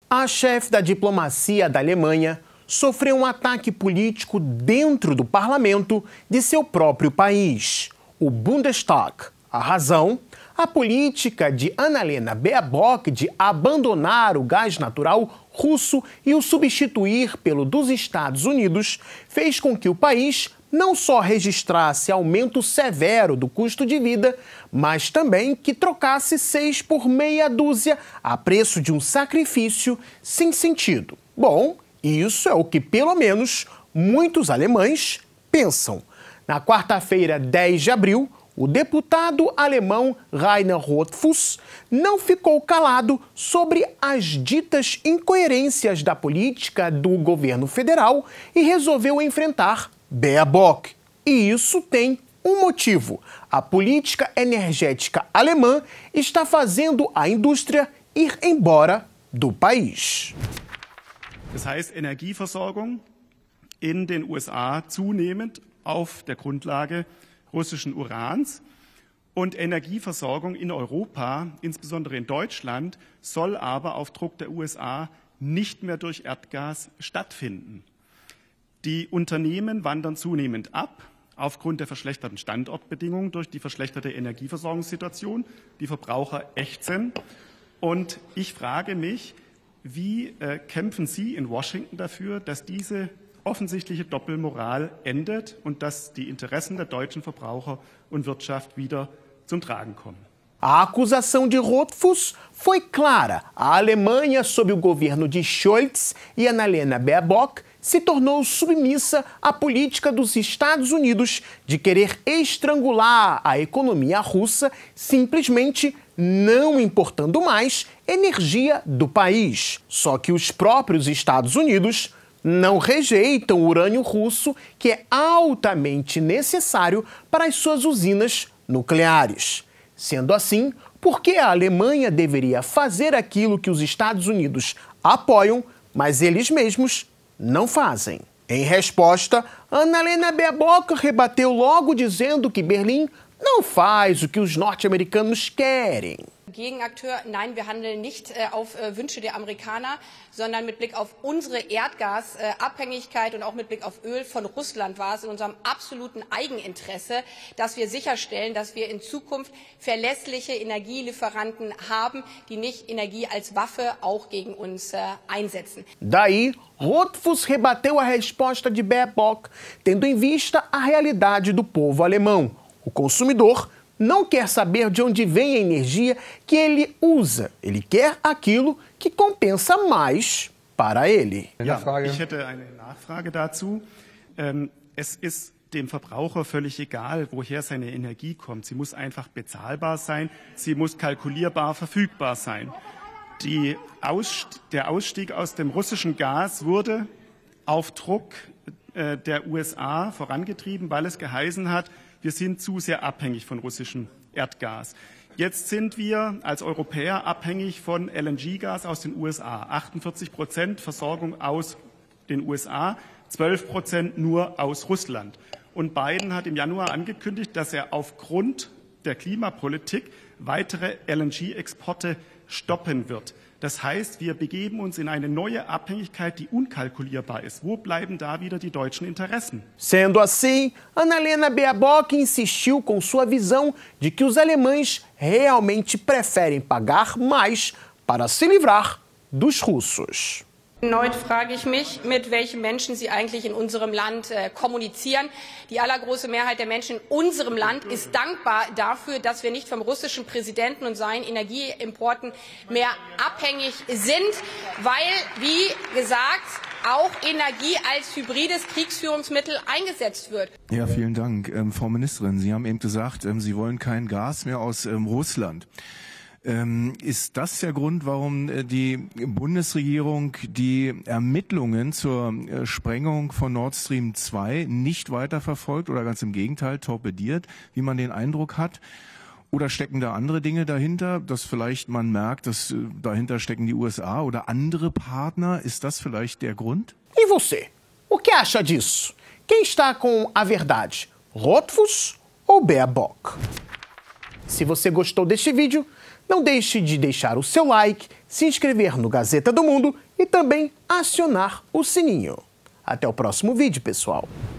A chefe da diplomacia da Alemanha sofreu um ataque político dentro do parlamento de seu próprio país, o Bundestag. A razão? A política de Annalena Baerbock de abandonar o gás natural russo e o substituir pelo dos Estados Unidos fez com que o país não só registrasse aumento severo do custo de vida, mas também que trocasse 6 por meia dúzia a preço de um sacrifício sem sentido. Bom, isso é o que, pelo menos, muitos alemães pensam. Na quarta-feira, 10 de abril, o deputado alemão Rainer Rothfuss não ficou calado sobre as ditas incoerências da política do governo federal e resolveu enfrentar Baerbock. E isso tem um motivo. A política energética alemã está fazendo a indústria ir embora do país. Das heißt, Energieversorgung in den USA zunehmend auf der Grundlage russischen Urans und Energieversorgung in Europa, insbesondere in Deutschland, soll aber auf Druck der USA nicht mehr durch Erdgas stattfinden. Die Unternehmen wandern zunehmend ab, aufgrund der verschlechterten Standortbedingungen durch die verschlechterte Energieversorgungssituation. Die Verbraucher ächzen. Und ich frage mich, wie kämpfen Sie in Washington dafür, dass diese offensichtliche Doppelmoral endet und dass die Interessen der deutschen Verbraucher und Wirtschaft wieder zum Tragen kommen? A acusação de Rothfuss foi clara. A Alemanha, sob o governo de Scholz e Annalena Baerbock, se tornou submissa à política dos Estados Unidos de querer estrangular a economia russa, simplesmente não importando mais energia do país. Só que os próprios Estados Unidos não rejeitam o urânio russo, que é altamente necessário para as suas usinas nucleares. Sendo assim, por que a Alemanha deveria fazer aquilo que os Estados Unidos apoiam, mas eles mesmos não fazem? Em resposta, Annalena Baerbock rebateu logo dizendo que Berlim não faz o que os norte-americanos querem. Gegenakteur, nein, wir handeln nicht auf Wünsche der Amerikaner, sondern mit Blick auf unsere Erdgasabhängigkeit und auch mit Blick auf Öl von Russland war es in unserem absoluten Eigeninteresse, dass wir sicherstellen, dass wir in Zukunft verlässliche Energielieferanten haben, die nicht Energie als Waffe auch gegen uns einsetzen. Daí, Rothfuss rebateu a resposta de Baerbock, tendo em vista a realidade do povo alemão. O consumidor não quer saber de onde vem a energia que ele usa. Ele quer aquilo que compensa mais para ele. Ja, ich hätte eine Nachfrage dazu. Es ist dem Verbraucher völlig egal, woher seine Energie kommt. Sie muss einfach bezahlbar sein, sie muss kalkulierbar verfügbar sein. Der Ausstieg aus dem russischen Gas wurde auf Druck der USA vorangetrieben, weil es geheißen hat, wir sind zu sehr abhängig von russischem Erdgas. Jetzt sind wir als Europäer abhängig von LNG-Gas aus den USA. 48% Versorgung aus den USA, 12% nur aus Russland. Und Biden hat im Januar angekündigt, dass er aufgrund der Klimapolitik weitere LNG-Exporte stoppen wird. Das heißt, wir begeben uns in eine neue Abhängigkeit, die unkalkulierbar ist. Wo bleiben da wieder die deutschen Interessen? Sendo assim, Annalena Baerbock insistiu com sua visão de que os alemães realmente preferem pagar mais para se livrar dos russos. Erneut frage ich mich, mit welchen Menschen Sie eigentlich in unserem Land kommunizieren. Die allergroße Mehrheit der Menschen in unserem Land ist dankbar dafür, dass wir nicht vom russischen Präsidenten und seinen Energieimporten mehr abhängig sind, weil, wie gesagt, auch Energie als hybrides Kriegsführungsmittel eingesetzt wird. Ja, vielen Dank. Frau Ministerin, Sie haben eben gesagt, Sie wollen kein Gas mehr aus Russland. Ist das der Grund, warum die Bundesregierung die Ermittlungen zur Sprengung von Nord Stream 2 nicht weiter verfolgt oder ganz im Gegenteil torpediert, wie man den Eindruck hat? Oder stecken da andere Dinge dahinter, dass vielleicht man merkt, dass dahinter stecken die USA oder andere Partner? Ist das vielleicht der Grund? E você? O que acha disso? Quem está com a verdade? Rothfuss ou Baerbock? Se você gostou deste vídeo, não deixe de deixar o seu like, se inscrever no Gazeta do Mundo e também acionar o sininho. Até o próximo vídeo, pessoal!